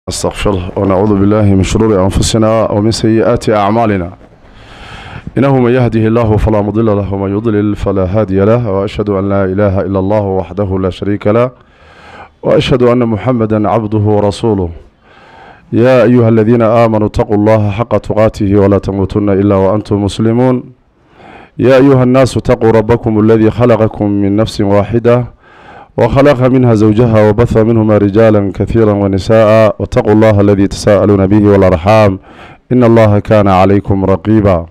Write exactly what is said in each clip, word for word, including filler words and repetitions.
استغفره ونعوذ بالله من شرور أنفسنا ومن سيئات أعمالنا إنه من يهده الله فلا مضل له ومن يضلل فلا هادي له وأشهد أن لا إله إلا الله وحده لا شريك له وأشهد أن محمدا عبده ورسوله يا أيها الذين آمنوا اتقوا الله حق تقاته ولا تموتن إلا وأنتم مسلمون يا أيها الناس اتقوا ربكم الذي خلقكم من نفس واحدة وخلق منها زوجها وبث منهما رجالا كثيرا ونساء واتقوا الله الذي تساءلون به والأرحام إن الله كان عليكم رقيبا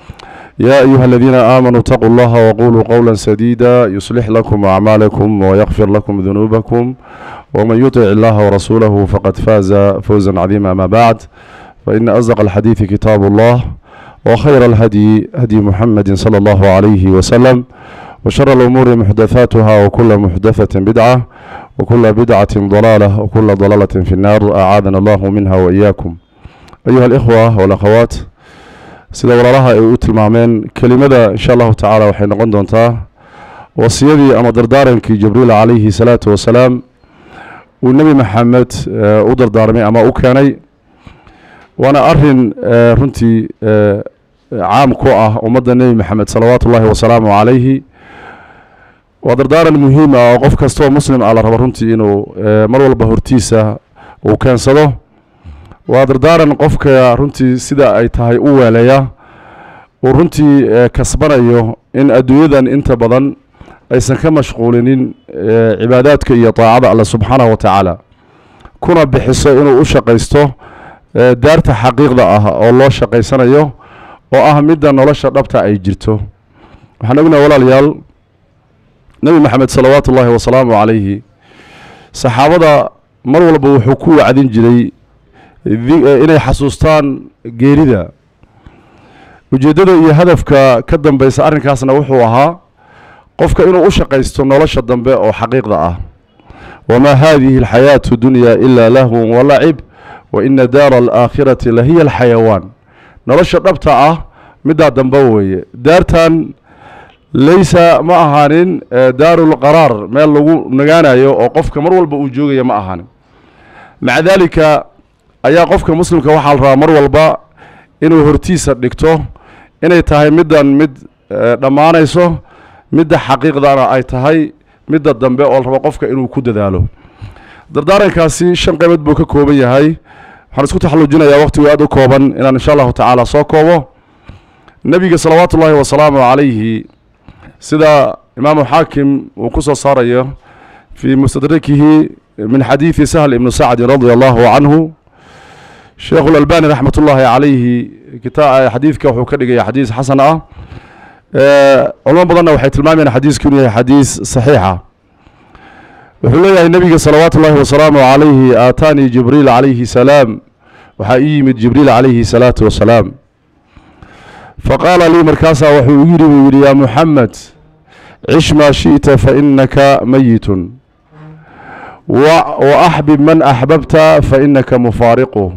يا أيها الذين آمنوا اتقوا الله وقولوا قولا سديدا يصلح لكم أعمالكم ويغفر لكم ذنوبكم ومن يطع الله ورسوله فقد فاز فوزا عظيما. ما بعد، فإن أصدق الحديث كتاب الله وخير الهدي هدي محمد صلى الله عليه وسلم وشر الأمور محدثاتها وكل محدثة بدعة وكل بدعة ضلالة وكل ضلالة في النار أعاذنا الله منها وإياكم. أيها الإخوة والأخوات، sida walaalaha ay u tilmaameen kelimada insha Allah taala waxay noqon doontaa wasiyadii ama dardaarankii Jibriil alayhi salatu wasalaam uu Nabi Maxamed u dardaarmay ama u keenay, waana arin runtii caam ku ah ummadda Nabi Maxamed salawaatullaahi wa salaamu alayhi. waa dardaaran muhiim ah oo qof kasta oo muslim ah la rabo runtii inuu mar walba hortiisa uu keensado. waa dardaaran qofka runtii sida ay tahay u weelaya oo runtii kasbanayo in adduunyadan inta badan aysan ka mashquulinin cibaadaadka iyo taacada Allah subhanahu wa ta'ala, kuna bixiso inuu u shaqaysto daarta xaqiiqda ah oo loo shaqaysanayo oo ah midda nolosha dhabta ay jirto. waxaan ognahay walaalayaal, Nabi Maxamed salawaatullaahi wa salaamu alayhi saxaabada mar walba wuxuu ku wacdin jiray inay xasuustaan geerida. ujeedada iyo hadafka ka dambaysa arrinkaasna wuxuu ahaa qofka inuu u shaqaysto nolosha dambe oo xaqiiqda ah. wamaa haadihi alxayaatu dunya ilaa lahwun walacib wa ina daara alaakhirati lahiya alxayawaan. nolosha dhabta ah middaa dambe weeye. daartan laysa ma ahaanin daarulqaraar, meel lagu nagaanayo oo qofka mar walba uu joogaya ma ahaanin. maca daalika ayaa qofka muslimka waxaa la rabaa mar walba inuu hortiisa dhigto inay tahay middan mid dhammaanayso, midda xaqiiqdana ay tahay midda dambe oo la rabo qofka inuu ku dadaalo. dardaarankaasi shan qaybood buu ka kooban yahay. waxaan isku taxalluujinayaa waqtigu aad u kooban inaan insha allahu tacaala soo koobo. nebiga salawaatullaahi wasalaamu calayhi sida imaamu xaakim uu ku soo saarayo fii mustadrakihi min xadiidi sahl ibnu sacdin radia allahu canhu, sheekh الألباني رحمة الله عليه كتاب حديثك وحو كدغيا حديث حسن اه علماء بدنا waxay tilmaamayaan xadiisku inuu yahay xadiis saxiixa. wuxuu leeyahay nabiga salawaatullaahi wa salaamu alayhi aatani jibriil alayhi salaam, waxa yimid jibriil alayhi salaatu wa salaam, faqala li markaasa wuxuu yiri uu yiri ya muhammad cish ma shi'ta fa innaka mayitun wa ahbib man ahbabta fa innaka mufariquhu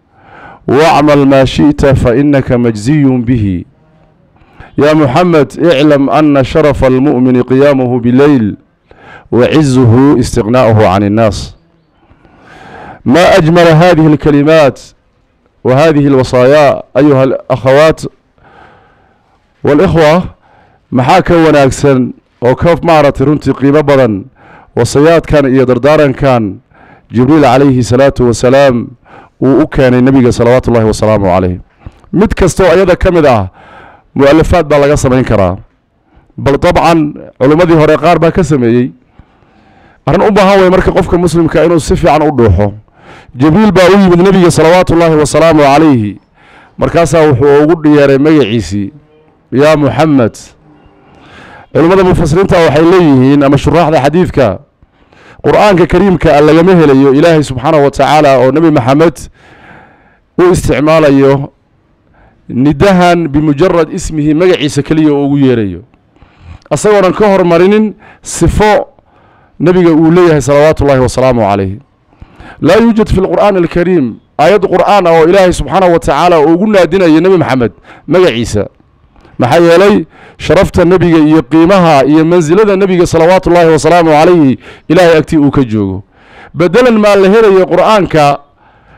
واعمل ما شئت فإنك مجزي به. يا محمد اعلم أن شرف المؤمن قيامه بالليل وعزه استغناؤه عن الناس. ما أجمل هذه الكلمات وهذه الوصايا أيها الأخوات والإخوة. محاكا وناكسن وكوف معرة رنتي قيمة بدن وصيات كان إيادردارا كان جبريل عليه الصلاة والسلام uu keenay nabiga salawaatullaahi wasalaamu calayhi. mid kastoo ayada ka mid ah mu'alafaad baa laga samayn karaa, bal dabcan culimmadii hore qaar baa ka sameeyey. arrin u baahan way marka qofka muslimka inuu si fiican u dhuuxo. jibriil baa u yimid nabiga salawaatullaahi wasalaamu calayhi, markaasaa wuxuu ugu dhiyeeray magaciisii yaa muxamed. culimmada mufasiriinta waxay leeyihiin ama shuraaxda xadiidka qur'aanka kariimka lagama helayo ilaahay subxaanahu wa tacaala oo nabi maxamed uu isticmaalayo nidahan bimujarad ismihi, magaciisa keliya oo ugu yeerayo asagoonan ka hormarinin sifo nabiga uu leeyahay salawaatullaahi wasalaamu calayhi. laa yuujad fi lqur'aan alkariim aayad qur'aan ah oo ilaahay subxaanahu wa tacaala uu ugu naadinayo nabi maxamed magaciisa. maxaa yeelay sharafta nabiga iyo qiimaha iyo mansilada nabiga salawaatullaahi wasalaamu calayhi ilaahay agtii uu ka joogo. bedelan maa la helayo qur'aanka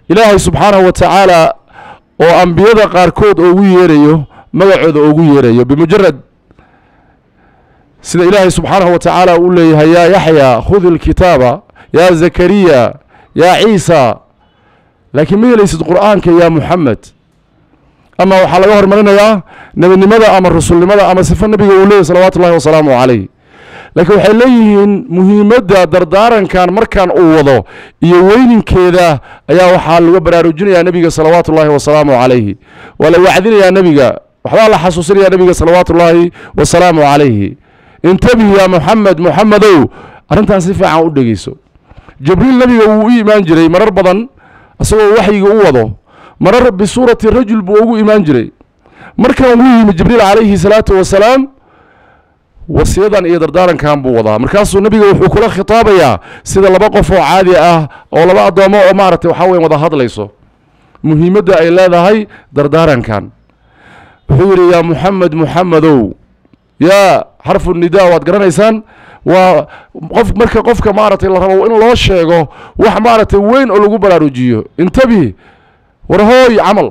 ilaahay subxaanahu wa tacaala oo ambiyada qaarkood ugu yeerayo magacooda ugu yeerayo bimujarad sida ilaahay subxaanahu wa tacaala uu leeyahay yaa yaxya khudi lkitaaba yaa zakariya yaa ciisa laakiin ma helaysid qur'aanka yaa muxamed ama waxaa laga hormarinayaa nebinimada ama rasulnimada ama sifo nebiga uu leeyahy salawaatu ullahi wasalaamu calayh laakiin waxay leeyihiin muhiimadda dardaarankan markaan uu wado iyo weyninkeeda ayaa waxaa laga baraarujinayaa nebiga salawaatu ullaahi wasalaamu calayhi waa la wacdinayaa nebiga waxbaa la xasuusinayaa nebiga salawaatu ullaahi wasalaamu calayhi intabihi yaa muxamed muxamedow arrintan si fiican u dhegeyso jibriil nebiga wuu u imaan jiray marar badan isagoo waxyiga u wado marar bisuurati rajul buu ugu imaan jiray markan wuu yimi jibriil calayhi salaatu wasalaam wasiyadan iyo dardaarankan buu wadaa markaasuu nebiga wuxuu kula khitaabayaa sida laba qof oo caadi ah oo laba addoomo oo maaragtay waxaa weyan wada hadlayso muhiimadda ay leedahay dardaarankan wuxuu yidhi yaa muxamed muxamedow yaa xarfu nidaa waad garanaysaan waa qof marka qofka maaragtay la rabo in loo sheego wax maaragtay weyn oo lagu baraarujiyo intabi war hooy camal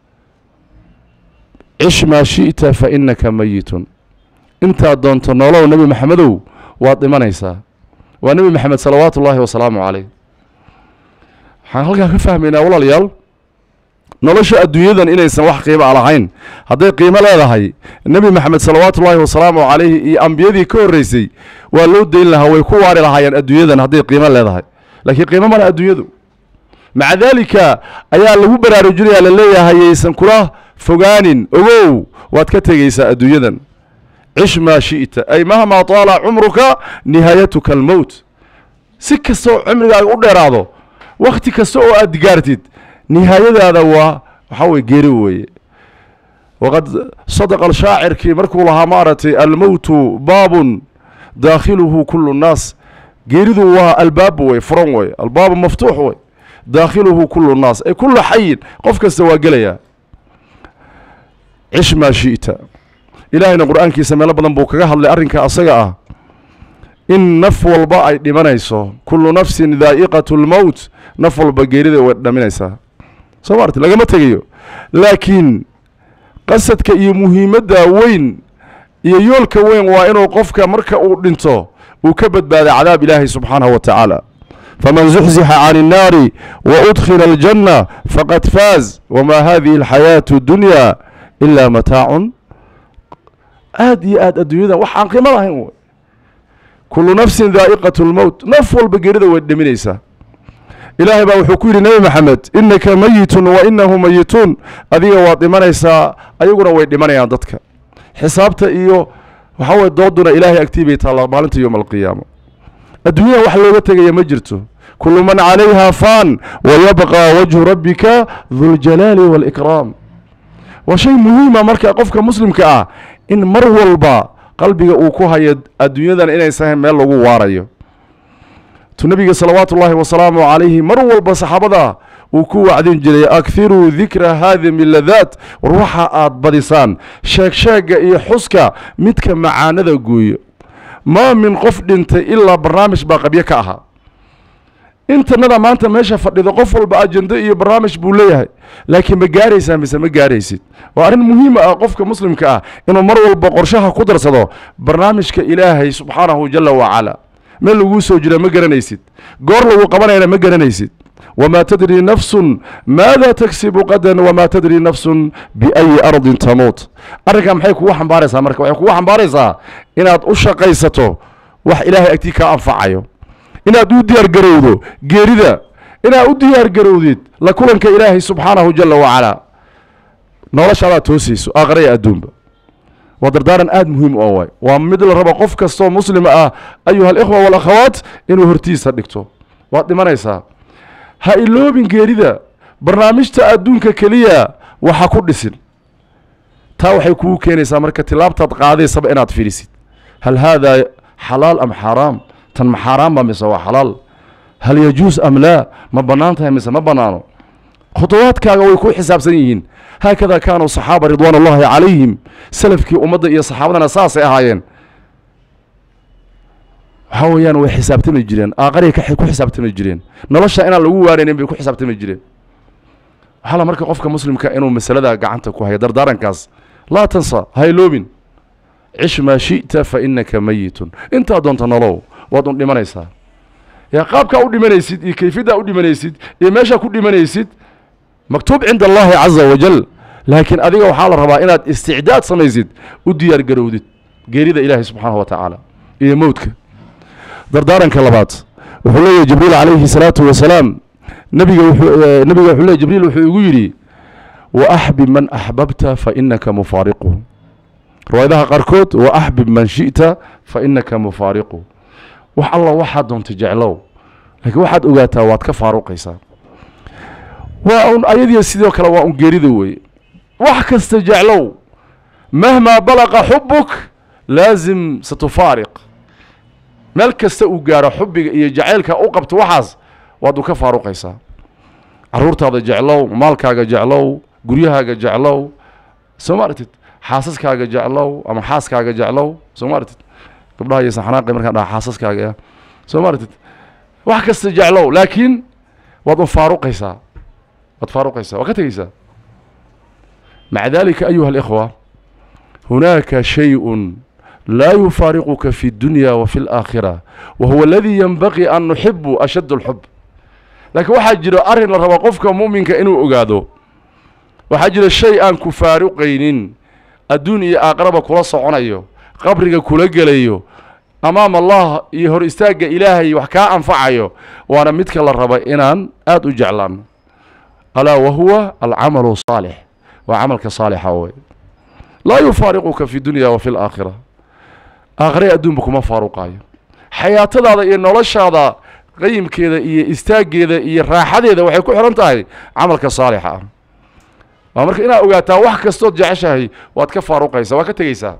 cish maa shi'ta fa innaka mayitun intaad doonto noolow nebi maxamedow waad dhimanaysaa waa nebi maxamed salawaatu ullaahi wasalaamu calayh waxaan halkaa ka fahmaynaa walaalayaal nolosha adduunyadan inaysan wax qiimo a lahayn hadday qiimo leedahay nebi maxamed salawaatu ullaahi wasalaamu calayhi iyo ambiyadii ka horreysay waa loo dayn lahaa way ku waari lahaayeen adduunyadan hadday qiimo leedahay laakiin qiimo male adduunyadu maca daalika ayaa lagu baraarujinayaa la leeyahay yaysan kula fogaanin ogow waad ka tegaysaa adduunyadan cish maa shi'ta ay mahmaa taala cumruka nihaayatuka almowt si kastoo cumrigaaga u dheeraado wakhti kasta oo aad gaartid nihaayadaada waa waxaa weye geeri weeye waqad sadaqa alshaacirkii markuu lahaa maaragtay almowtu baabun daakhiluhu kullu nnaas geeridu waa albaab wey furan wey albaabu maftuux wey daakhiluhu kullu nnaas ay kullu xayin qof kasta waa gelayaa cish maa shi'ta ilaahayna qur'aankiisa meelo badan buu kaga hadlay arrinka asaga ah in naf walba ay dhimanayso kullu nafsin daa'iqatu lmowt naf walba geerida way dhaminaysaa soo maarti lagama tegayo laakiin qasadka iyo muhiimadda weyn iyo yoolka weyn waa inuu qofka marka uu dhinto uu ka badbaada cadaab ilaahay subxaanahu wa tacaala faman zuxzixa can innaari wa udkhila aljanna faqad faaz wamaa hadihi alxayaatu dunya ilaa mataacun aad iyo aad adduunyadan wax aan qiimo lahayn wey kullu nafsin daa'iqatu lmowt naf walba geerida way dhaminaysaa ilaahay baa wuxuu ku yidhi nebi maxamed innaka mayitun wa inahu mayituun adiga waad dhimanaysaa ayaguna way dhimanayaan dadka xisaabta iyo waxaa weye dooduna ilaahay agtii bay taallaa maalinta yowma alqiyaama adduunyada wax looga tegaya ma jirto kullu man calayha faan wayabqaa wajhu rabbika duljalaali waalikraam waa shay muhiima marka qofka muslimka ah in mar walba qalbiga uu ku hayo adduunyadan inaysan meel lagu waarayo tu nabiga salawaatu ullaahi wasalaamu calayhi mar walba saxaabada uu ku wacdin jiray akhiruu dikra haadimi ladaat war waxa aad badisaan sheeg sheega iyo xuska midka macaanada gooyo maa min qof dhintay ilaa barnaamij baa qabyo ka ahaa intanada maanta meesha fadhida qof walba ajendo iyo barnaamij buu leeyahay laakiin ma gaaraysaa mise ma gaaraysid waa arrin muhiima ah qofka muslimka ah inuu mar walba qorshaha ku darsado barnaamijka ilaahay subxaanahu jala wacala meel laguu soo jira ma garanaysid goor lagu qabanayna ma garanaysid wamaa tadri nafsun maada tagsibu qadan wamaa tadri nafsun biayi ardin tamuut arrinkaa maxay kugu xambaaraysaa marka waxay kugu xambaaraysaa inaad u shaqaysato wax ilaahay agtii kaa anfacayo inaad u diyaar garowdo geerida inaad u diyaar garowdid la kulanka ilaahay subxaanahu jala wacalaa noloshaadaad toosayso aakhiraya adduunba waa dardaaran aad muhiim oo waay waa mid la rabo qof kastoo muslima ah ayuha alikhwa walakhawaat inuu hortiisa dhigto waad dhimanaysaa ha iloobin geerida barnaamijta adduunka keliya waxa ku dhisin taa waxay kugu keenaysaa marka tilaabtaad qaadaysaba inaad fiirisid hal haadaa xalaal am xaaraam tan ma xaaraan ba mise waa xalaal hal yajuus am laa ma bannaan tahay mise ma bannaano khutuwaadkaaga way ku xisaabsan yihiin haakada kaanuu saxaaba ridwaan ullaahi calayhim salafkii ummadda iyo saxaabadana saasay ahaayeen waxaa weeyaan way xisaabtami jireen aaqaray ku xisaabtami jireen nolosha inaan lagu waaraynin bay ku xisaabtami jireen waxaa la marka qofka muslimka inuu masalada gacanta ku hayo dardaarankaas laa tansa hayloobin cish maa shi'ta fa innaka mayitun intaa doonta nolow waad un dhimanaysaa yaa qaabkaa u dhimanaysid iyo kayfiyaddaa u dhimanaysid iyo meeshaa ku dhimanaysid maktuub cinda allahi caza wajal laakiin adiga waxaa la rabaa inaad isticdaad samaysid u diyaar garowdid geerida ilaahay subxaanahu wa tacaala iyo mowdka dardaaranka labaad wuxuu leeyahay jibriil calayhi salaatu wasalaam nabiga wuxuu nabiga wuxuu leeyahay jibriil wuxuu igu yidhi wa axbib man axbabta fa innaka mufaariquhu riwaayadaha qaarkood wa axbib man shi'ta fa innaka mufaariquhu wax alla waxaad doonta jeclow laakiin waxaad ogaataa waad ka faaruqaysaa waa un ayadii sidoo kale waa un geerida weeye wax kasta jeclow mahmaa balaqa xubuk laazim satufaariq meel kasta uu gaaro xubbiga iyo jacaylka u qabto waxaas waad u ka faaruqaysaa carruurtaada jeclow maalkaaga jeclow guryahaaga jeclow soo ma aragtid xaasaskaaga jeclow ama xaaskaaga jeclow soo ma aragtid gabdhaha iyo saxanaaqi markaan dhaha xaasaskaaga soo ma aragtid wax kasta jeclow laakiin waad un faaruqaysaa waad faaruqaysaa waad ka tegaysaa maca dalika ayuha alikhwa hunaaka shayء لا يفارقك في الدنيا وفي الآخرة وهو الذي ينبغي أن نحب أشد الحب لكن واحد جرى أرهن لربقفك مؤمن كأنه أقاده واحد جرى الشيء أن كفارقين الدنيا أقرب كل صعنيه قبرك كل جليه أمام الله يهر استاج إلهي وحكاء أنفعيه وأنا متك للربا إنان أدو جعلان ألا وهو العمل الصالح وعملك صالح هو لا يفارقك في الدنيا وفي الآخرة آخرية أدون بكما فاروقايو حياة هذا إيه نولش هذا قيم كذا إيه استاج كذا إيه راحة هذا وحيكون حرنتاي عملك صالحة أمرك إنا أوجاتا واحد كستود جعشهي واتكفى فاروقايسا وكتجيسا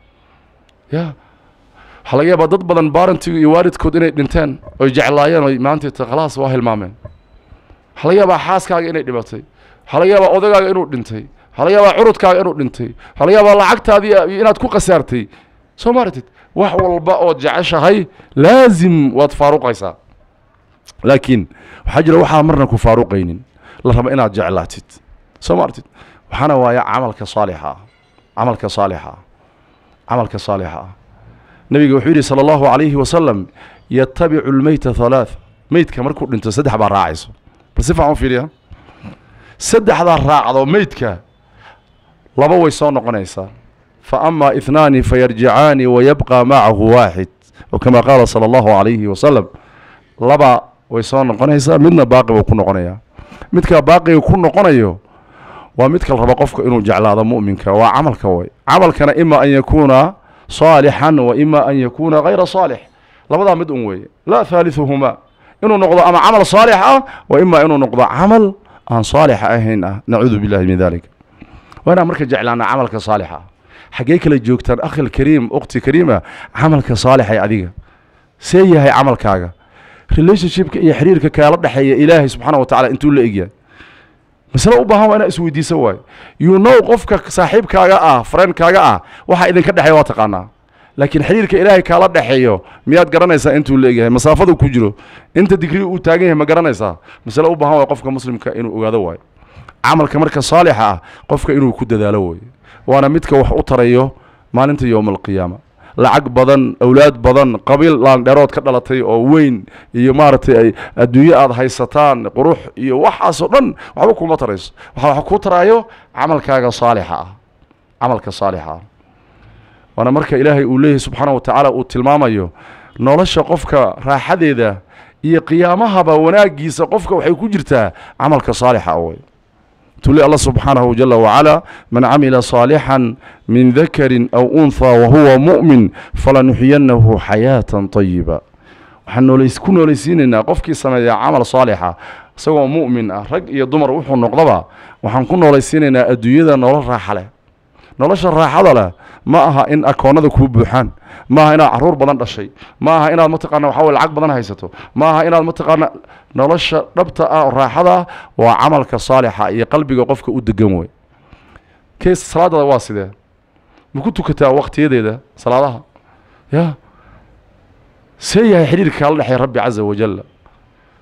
يا حلاقي بدض بدن بارنتي يوارد كودين دنتين ويجعلايان ما أنت خلاص واهل مامن حلاقي بقى حاس كاج إني دبتي حلاقي بقى أودعاج إنو دنتي حلاقي بقى عروض كاج إنو دنتي حلاقي بقى لعقت هذه إنا تكون قسرتي سو مارتد wax walba oo jeceshahay laazim waad faaruqaysaa laakiin waxa jira waxa marna ku faaruqaynin la raba inaad jeclaatid soo martid waxana waaya amalka saalixa amalka saalixa amalka saalixa nabiga wuxuu yiri sallallahu alayhi wa sallam yattabi'u al-mayta thalath maydka markuu dhinto saddex baa raacayso bal si fiican u fiiriya saddexda raacdo maydka laba way soo noqonaysaa فأما اثنان فيرجعان ويبقى معه واحد وكما قال صلى الله عليه وسلم لبا ويسون قنيسا منا باقي وكون قنيا متك باقي وكون قنيا ومتك الرب قفك إنه جعل هذا مؤمنك وعملك وي عملك إما أن يكون صالحا وإما أن يكون غير صالح لبدا مدن وي لا ثالثهما إنه نقضى أما عمل صالح وإما إنه نقضى عمل أن صالح أهنا نعوذ بالله من ذلك وأنا مركز جعلنا عملك صالحا حقيقة لجوكتان أخي الكريم أختي كريمة عملك صالح يا عديقة سيئة هي عملك هذا ريليشنشيبك يا حريرك كالرد حي إلهي سبحانه وتعالى أنتو اللي إجيا مثلا أبها وأنا أسوي دي سواي يو نو قفك صاحبك آه فرينك آه وحا إذن كده حيواتك أنا لكن حريرك إلهي كالرد حيو مياد قرانيسا أنتو اللي إجيا مسافة كجلو أنت ديكري وتاجيه ما قرانيسا مثلا أبها وقفك مسلم كإنه أغادواي عملك مركز صالحة قفك إنه كده دالوي وانا متك wax u tarayo maalinta yawm al-qiyaama lacag badan awlaad badan qabiil laan dheerood ka dhalatay oo weyn iyo maartay ay adduunyo aad haysataan qurux iyo waxaas oo dhan waxba kuma tarayso waxa ku tarayo amalkaaga saalixa ah amalka saalixa wana marka ilaahay uu leeyahay subhanahu wa ta'ala uu tilmaamayo nolosha qofka raaxadeeda iyo qiyaamahaba wanaagiisa qofka waxay ku jirtaa amalka saalixa ah تقول الله سبحانه جل وعلا من عمل صالحا من ذكر أو أنثى وهو مؤمن فلنحيينه حياة طيبة وحنو ليس كنو ليسين إن قفكي سنة عمل صالحة سوى مؤمن رج يضمر وحو النقضبة وحنكونو ليسين إن أدوية نور راحلة نورش الراحلة لا maaha in akoonada ku buuxaan maaha inaad caruur badan dhashay maaha inaad mataqaana waxa wal lacag badan haysato maaha inaad mataqaana nolosha dhabta ah raaxada waa amalka saalixa iyo qalbiga qofka u degan way kees salaada waa sidee ma ku tukataa waqtiyadeeda salaadaha ya سيها حريرك الله حي ربي عز وجل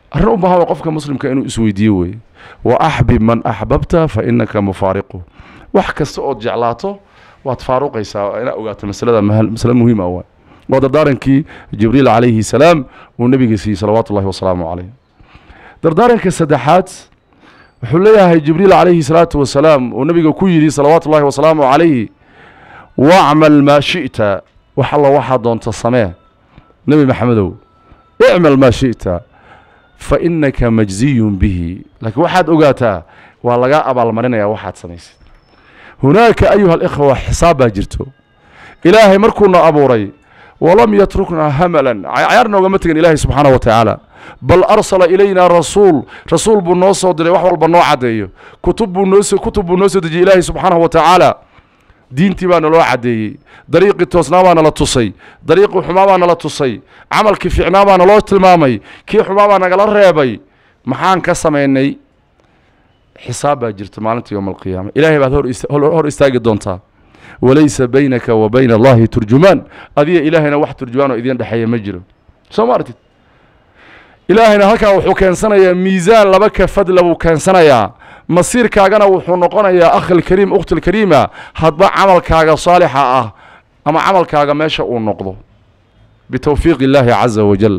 arrin u baahan qofka muslimka inuu isweydiiyo weeye wa axbib man axbabta fa innaka mufaariqu wax kasta oo jeclaato waad faaruqaysaa ina ogaato masalada mas'ala muhiim ah waa dardaarankii jibriil calayhi salaam uu nabiga siiyey salawaatu llahi wasalaamu calayh dardaaranka saddexaad wuxuu leeyahay jibriil calayhi salaatu wasalaam uu nabiga ku yidhi salawaatu llahi wasalaamu calayhi wacmal maa shi'ta wax alla waxaa doonta samee nebi maxamedow icmal maa shi'ta fa innaka majziyun bihi laakiin waxaad ogaataa waa lagaa abaalmarinayaa waxaad samaysay hunaaka ayuha alikhwa xisaab baa jirto ilaahay markuuna abuuray walam yatrukna hamalan cayaar noogama tegin ilaahay subxaanahu wa tacaala bal arsala ilayna rasuul rasuul buu noo soo diray wax walba noo caddeeyo kutub buu noo soo kutub buu noo soo dejiyey ilaahay subxaanahu wa tacaala diintii baa naloo caddeeyey dariiqii toosnaa baa nala tusay dariiqii xumaa baa nala tusay camalkii fiicnaa baa naloo tilmaamay kii xumaa baa nagala reebay maxaan ka samaynay xisaab baa jirta maalinta yowma alqiyaama ilaahay baad hor istaagi doontaa walaysa baynaka wa bayna allahi turjumaan adiga ilaahayna wax turjumaan oo idin dhexeeya ma jiro soo ma aragtid ilaahayna halkaa wuxuu keensanayaa miisaan laba kafadla buu keensanayaa masiirkaagana wuxuu noqonayaa akhil kariim ukhtil kariima hadba camalkaaga saalixa ah ama camalkaaga meesha uu noqdo bitawfiiq illaahi caza wajal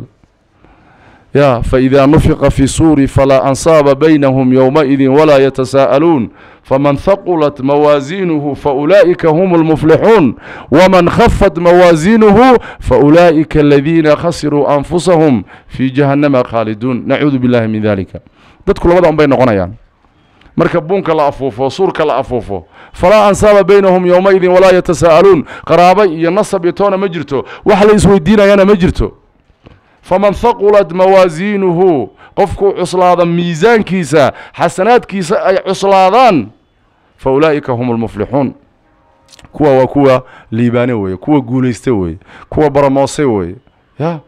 يا فإذا نفق في الصور فلا أنصاب بينهم يومئذ ولا يتساءلون فمن ثقلت موازينه فأولئك هم المفلحون ومن خفت موازينه فأولئك الذين خسروا أنفسهم في جهنم خالدون نعوذ بالله من ذلك تدخل وضع بين قنيان مركبونك لا أفوفه صورك لا أفوفه فلا أنصاب بينهم يومئذ ولا يتساءلون قرابي ينصب يتون مجرته وحل يسوي الدين يانا مجرته فمن ثقلت موازينه قفكو عصلادا ميزان كيسا حسنات كيسا أي عصلادان فأولئك هم المفلحون كوا وكوا ليبانوي كوا قوليستوي كوا برموسيوي يا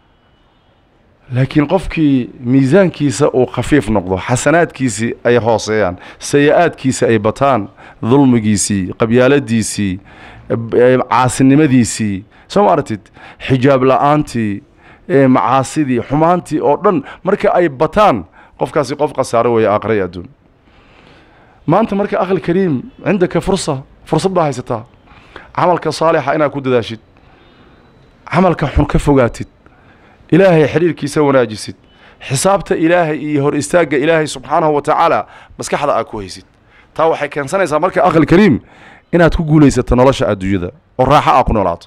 لكن قفكي ميزان كيسا أو خفيف نقضه حسنات كيسي أي هوسيان سيئات كيسا أي بطان ظلم كيسي قبيالات ديسي عاسنمة ديسي سمارتد حجاب لآنتي معاصدي حمانتي أو دن مركا أي بطان قف كاسي قف قصاره ويا آخر دون ما أنت مركا أخي الكريم عندك فرصة فرصة بها ستا عملك صالح أنا كود داشت عملك حن كفوقاتت إلهي حرير كيسا وناجست حسابته إلهي يهور استاق إلهي سبحانه وتعالى بس كحدا أكوهيست تاو حي كان سنة مركا أخي الكريم إنها تقول ليس تنالش أدوجدا والراحة أكون ولات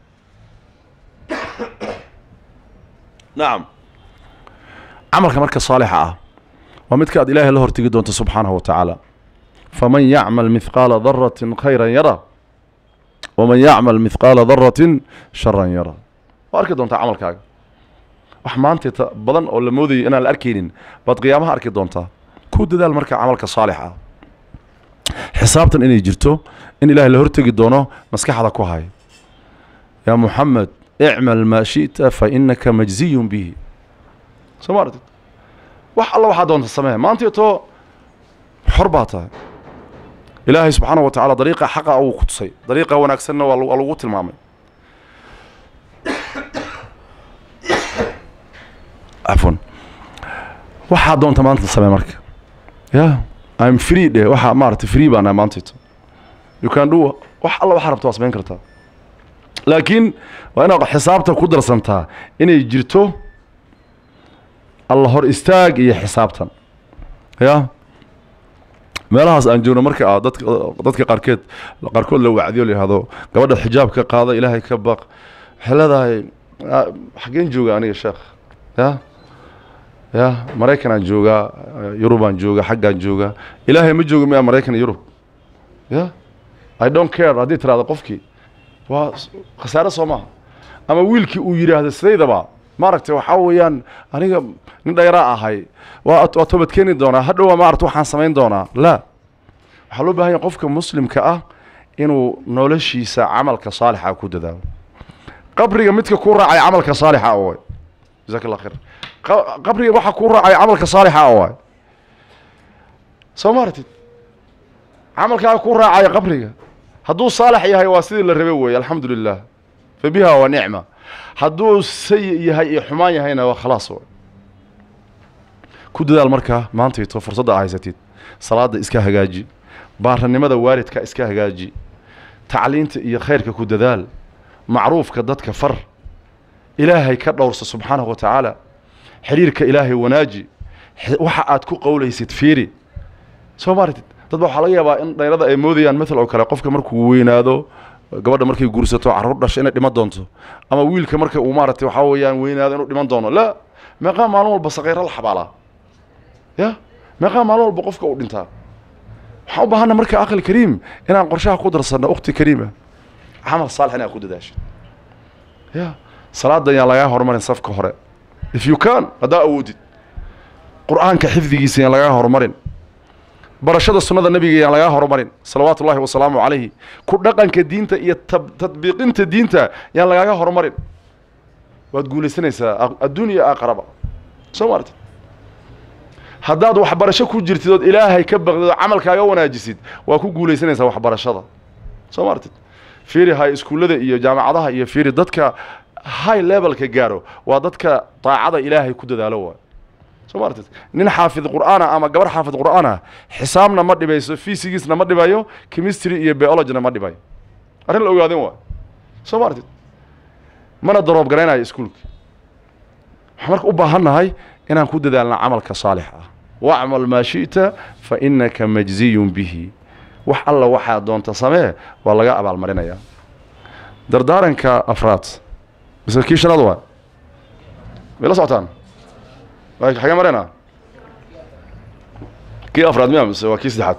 نعم عملك مركز صالحة ومتكاد إلهي الله ارتقد وانت سبحانه وتعالى فمن يعمل مثقال ذرة خيرا يرى ومن يعمل مثقال ذرة شرا يرى واركد وانت عملك وحمانتي بدن ولا مودي انا الاركينين بعد قيامها اركد وانت كود ذا المركز عملك صالحة حسابتا اني جرتو ان إلهي الله ارتقد دونه مسكح هذا كوهاي يا محمد اعمل ما شئت فإنك مجزي به سمارتك وح الله وحد أنت السماء ما أنت تو حرباتها إلهي سبحانه وتعالى طريقة حقا أو قدسي طريقة ونكسرنا والوغوت المعمل عفوا وحد أنت ما أنت السماء مرك يا I'm free ده وح مارت free بأنا ما أنت you can do وح الله وحرب تواصل بين كرتها لكن وأنا حسابته قدر سنتها إني جرتو الله هور استاج إيه حسابتنا يا ما لهاس أنجونا مركا ضدك ضدك قاركت قاركود لو وعديوا لي هذا قبل الحجاب كقاضي إلهي كبق هل هذا حقين جوجا أنا يا شيخ يا يا مريكان جوجا يوروبان جوجا حقان جوجا إلهي مجوجا ميا مريكان يوروب يا I don't care هذه ترى هذا قفكي وخسارة صومها أما ويلكي ويري هذا السيدة بقى ما ركت وحويان أنا نديراء هاي وأتوبت كيني دونا هذا ما عرفت وحن سمين دونا لا حلو بها يقفك مسلم كأه إنه نولشي سا عمل كصالح أو كده ده قبري متك كورة على عمل كصالح أوي جزاك الله خير قبري راح كورة على عمل كصالح أوي سمارتي عمل كورة على قبري هدو صالح يهي واسيد للربوي الحمد لله فبها ونعمة هدو سيء يهي حمان يهينا وخلاص ku dadaal markaa maantayto fursadda haysatid salaada iska hagaaji baaranimada waalidka iska hagaaji tacliinta iyo khayrka ku dadaal macruufka dadka far ilaahay ka dhowrsa subxaanahu wa tacaala xiriirka ilaahay wanaaji waxa aad ku qowlaysid fiiri soo maaratid dad baa waxaa laga yaabaa in dhayrada ay moodayaan mathal oo kale qofka markuu weynaado gabadha markay guursato carruur dhasho inay dhiman doonto ama wiilka marka uu maaragtay waxaa weeyaan weynaado inuu dhiman doono la meeqaa maalin walba saqiiro la xabaalaa ya meeqaa maalin walba qofka uu dhintaa waxaan u baahanna marka aqal kariim inaan qorshaha ku darsanno ukhti kariima camal saalix inaad ku dadaashid ya salaada ayaan lagaa horumarin safka hore if you can haddaa awoodid qur'aanka xifdigiisa ayaan lagaa horumarin barashada sunnada nabiga ayaan lagaa horumarin salawaatu ullahi wasalaamu calayhi ku dhaqanka diinta iyo tadbiiqinta diinta ayaan lagaaga horumarin waad guulaysanaysaa adduun iyo aakhiraba soo maartid haddaad waxbarasho ku jirtid ood ilaahay ka baqdid oo camalkaaga wanaajisid waa ku guulaysanaysaa waxbarashada soo maartid fiiri high iskuullada iyo jaamacadaha iyo fiiri dadka high levelka gaaro waa dadka daacada ilaahay ku dadaalo waa soo maartid nin xaafid qur'aana ama gabar xaafid qur'aana xisaabna ma dhibayso physicsna ma dhibayo chemistry iyo biologyna ma dhibayo arrin la ogaadin waa soo maartid mana daroob garaynayo iskuulka waxaan marka u baahannahay inaan ku dadaalna camalka saalix ah wacmal maa shi'ta fa innaka majziyun bihi wax alla waxaa doonta samee waa laga abaalmarinayaa dardaaranka afraad mise kii shanaad waa may la socotaan xagee marayna kii afraad miya mise waa kii saddexaad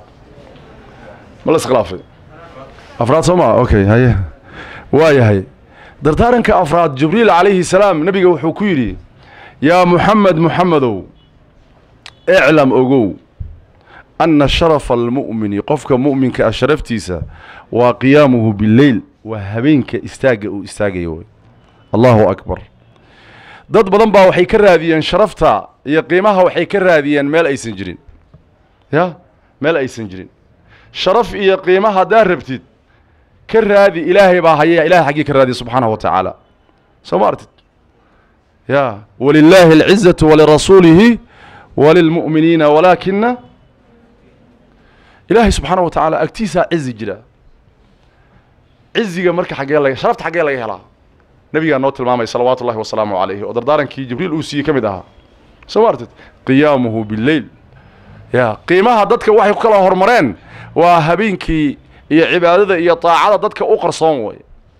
ma la iskhilaafay afraad soo maa okay haye waa yahay dardaaranka afraad jibriil calayhi salaam nabiga wuxuu ku yidhi yaa muxamed muxamedow iclam ogow ana sharafa almu'mini qofka mu'minka ah sharaftiisa waa qiyaamuhu bileyl waa habeenka istaagga uu istaagayo wey allahu akbar dad badan baa waxay ka raadiyeen sharafta iyo qiimaha waxay ka raadiyeen meel aysan jirin ya meel aysan jirin sharaf iyo qiima haddaad rabtid ka raadi ilaahay baa haya ilahay xaggii ka raadiya subxaanahu wa tacaala soo ma artid ya walilaahi alcizatu walirasuulihi walilmu'miniina walaakina ilaahay subxaanahu wa tacaala agtiisaa cizi jira ciziga marka xaggee laga sharafta xaggee laga helaa nabigaa noo tilmaamay salawaatu ullahi wasalaamu calayhi oo dardaarankii jibriil uu siiyey ka mid ahaa soo ma artid qiyaamuhu bileyl ya qiimaha dadka waxay ku kala hormareen waa habeenkii iyo cibaadada iyo taacada dadka u qarsoon way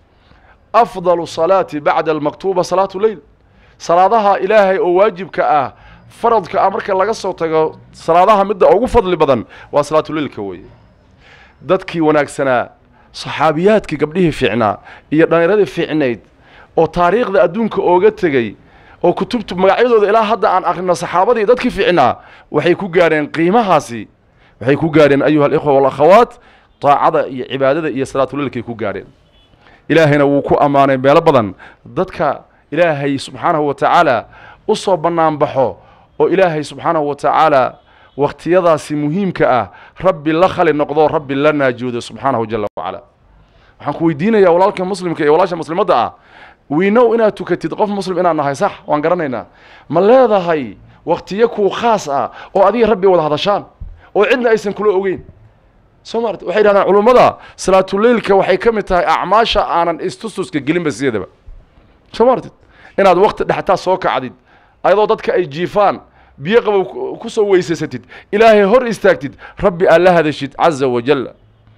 afdalu salaati bacda almaktuuba salaatu leyl salaadaha ilaahay oo waajibka ah faradka ah marka laga soo tago salaadaha midda ugu fadli badan waa salaatu leylka way dadkii wanaagsanaa saxaabiyaadkii gabdhihii fiicnaa iyo dhallinyaradii fiicnayd oo taariikhda adduunka ooga tegey oo kutubtu magacyadooda ilaa hadda aan akhrino saxaabadii dadkii fiicnaa waxay ku gaareen qiimahaasi waxay ku gaareen ayuha alikhwa walakhawaat taacada iyo cibaadada iyo salaatuleylkay ku gaareen ilaahayna wuu ku ammaanay meelo badan dadka ilaahay subxaanahu wa tacaala u soo bannaan baxo oo ilaahay subxaanahu wa tacaala waqtiyadaasi muhiimka ah rabbi la khali noqdo rabbi la naajoodo subxaanahu jalla wacala waxaan ku weydiinayaa walaalka muslimka iyo walaasha muslimadda ah wiinow inaad tukatid qof muslim inaad nahay sax waan garanaynaa ma leedahay waqtiyo kuu khaas ah oo adiga rabbi wada hadashaan oo cidna aysan kula ogeyn soo maarta waxay yidhahdaan culummada salaatuleylka waxay ka mid tahay acmaasha aanan istustuska gelinba sideedaba soo maartid inaad waqti dhextaa soo kacdid ayadoo dadka ay jiifaan biyo qabow ku soo weysaysatid ilaahay hor istaagtid rabbi aad la hadashid caza wajalla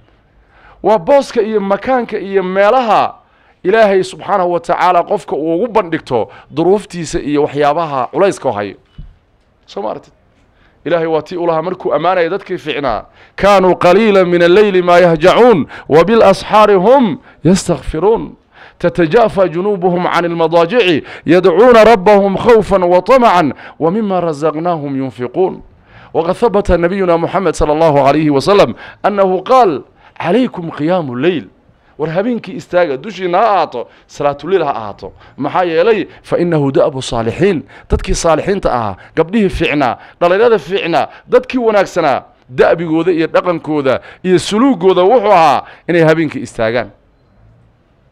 waa booska iyo makaanka iyo meelaha ilaahay subxaanahu wa tacaala qofka uu ugu bandhigto duruuftiisa iyo waxyaabaha culayska hayo soo maartid ilaahay waa tii ulahaa markuu ammaanaya dadkii fiicnaa kaanuu qaliila min alleyli maa yahjacuun wabilasxaari hum yastakfiruun تتجافى جنوبهم عن المضاجع يدعون ربهم خوفا وطمعا ومما رزقناهم ينفقون وقد ثبت نبينا محمد صلى الله عليه وسلم أنه قال عليكم قيام الليل ورهبينك استاغا دوشينا آتو صلاة الليل آتو محايا إلي فإنه دأب الصالحين ددكي صالحين تأها قبله فعنا دلالة فعنا ددكي وناكسنا دأبي قوذا إيا دقن كوذا إيا سلوك قوذا وحوها إني هبينك استاغان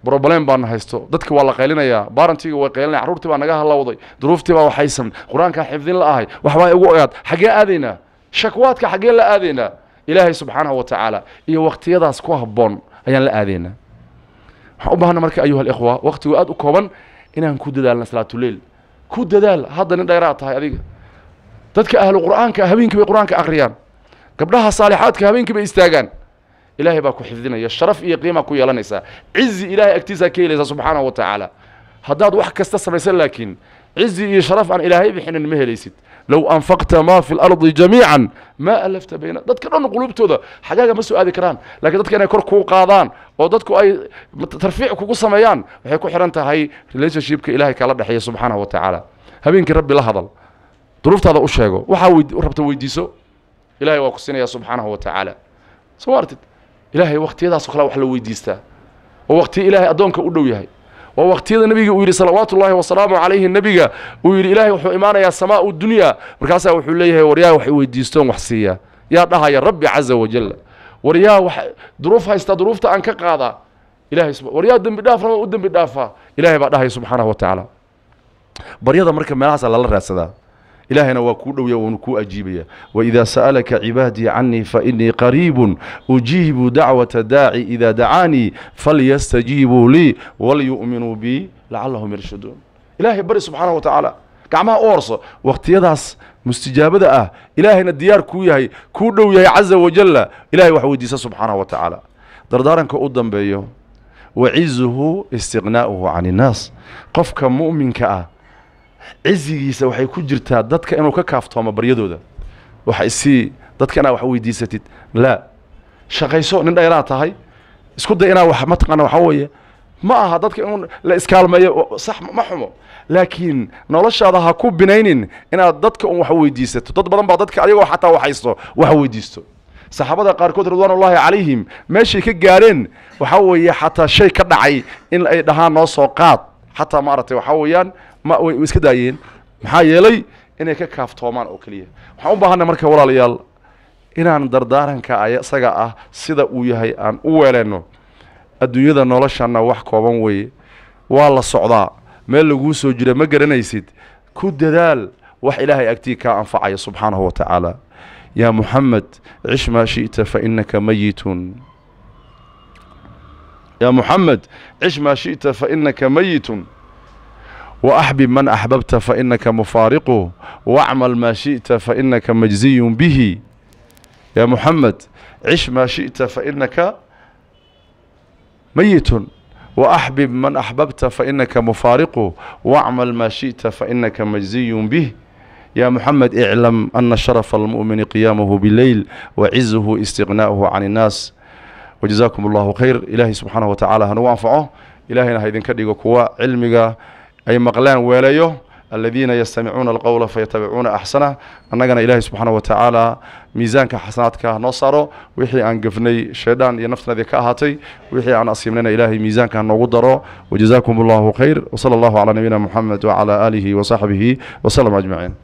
بروبلم بان هيستو دتك waa la qaylinaya baarantiga way qaylinaya caruurtii baa naga halawday duruuftii baa waxay sam quraanka xifdin la ahay wax way ugu ogaad xagee aadayna shakwaadka xagee la aadayna ilaahay subhanahu wa ta'ala iyo waqtiyadaas ku habboon ayaan la aadayna waxaan u baahnaa marka ayuha al-ikhwa waqtigu aad u kooban inaan ku dadaalno salaatul leyl ku dadaal hadda nin dheeraad tahay adiga dadka ahlu quraanka habeenkii bay quraanka aqriyaan gabdhaha saalihaadka habeenkii bay istaagaan إلهي باكو حفظنا يا الشرف إيه قيمة كو يلانيسا عزي إلهي اكتسا كيليسا سبحانه وتعالى هداد واحد كستسمى يسال لكن عزي إيه شرف عن إلهي بحين المهليسيت لو أنفقت ما في الأرض جميعا ما ألفت بينا داد كران قلوبتو ذا حقاقة مسو آذي كران لكن داد كان يكور كو قاضان وداد كو أي ترفيع كو قصميان وحيكو حرانتا هاي ريليشن شيبك إلهي كالله حي سبحانه وتعالى هبينك ربي لهضل ظروفت هذا أشياغو وحاول ربط ويديسو إلهي واقصينا يا سبحانه وتعالى سوارتت إلهي وقتيداس خلا wax la weydiista oo waqti Ilaahay adoonka u dhow yahay oo waqtiyada nabiga uu yiri salawaatu Ilaahi wa salaamu alayhi nabiga uu yiri Ilaahay wuxuu imaanayaa samaa u dunya markaas wuxuu leeyahay wariyaa wax weydiistoon wax siiya yaa dhahaya rabbi azza wa jalla wariyaa wax duruuf haysta duruufta aan ka qaada Ilaahay wariyaa dambi dhaaf u dambi dhaafa Ilaahay baa dhahay subhanahu wa ta'ala bariyada marka meelahaas la raadsadaa إلهنا وكودو يونكو أجيبيا وإذا سألك عبادي عني فإني قريب أجيب دعوة داعي إذا دعاني فليستجيبوا لي وليؤمنوا بي لعلهم يرشدون إلهي بري سبحانه وتعالى كعما أورص وقت يدعس مستجابة أه إلهنا الديار كويهي كودو يهي عز وجل إلهي وحودي سبحانه وتعالى دردارا كأودن بيو وعزه استغناؤه عن الناس قفك مؤمن كأه عزيgiisa waxay ku jirtaa dadka inuu ka kaaftoomo baryadooda waxa isii dadkana wax weydiisatid la shaqayso nin dheeraad tahay isku day inaa wax ma taqaan waxa weeye ma aha dadka inuu la iskaalmeeyo sax ma xumo laakiin noloshaada ha ku binaynin inaad dadka wax weydiisato dad badan baa dadka ayagoo xataa wax haysto wax weydiisto saxaabada qaar kood ridwaanullaahi calayhim meeshii ka gaareen waxa weeye xataa shay ka dhacay in ay dhahaan noo soo qaad xataa maartay waxa weeyaan ما ويسك دايين محايلي إنك كاف تومان أو كليه وحنا بهنا مركب ولا ليال إن عن دردارن كأي سجاء سيدا وياهي عن أولانه الدنيا ذا نولش عنا وحكوا بموي والله الصعداء ما لجوس وجرا ما جرنا يسيد كود دال وح إلهي أكتيك أنفعي سبحانه وتعالى يا محمد عش ما شئت فإنك ميت يا محمد عش ما شئت فإنك ميت وأحبب من أحببت فإنك مفارقه واعمل ما شئت فإنك مجزي به يا محمد عش ما شئت فإنك ميت وأحبب من أحببت فإنك مفارقه واعمل ما شئت فإنك مجزي به يا محمد اعلم أن شرف المؤمن قيامه بالليل وعزه استغناؤه عن الناس وجزاكم الله خير إلهي سبحانه وتعالى هنوانفعه إلهينا هيدن كدغو كوا علميغا أي مقلان ويليو الذين يستمعون القول فيتبعون أحسنه أننا إلهي سبحانه وتعالى ميزانك حسناتك نصره وحي عن قفني شيطان ينفتنا ذي كاهاتي وحي عن أصيمنا إلهي ميزانك نغدره وجزاكم الله خير وصلى الله على نبينا محمد وعلى آله وصحبه وسلم أجمعين.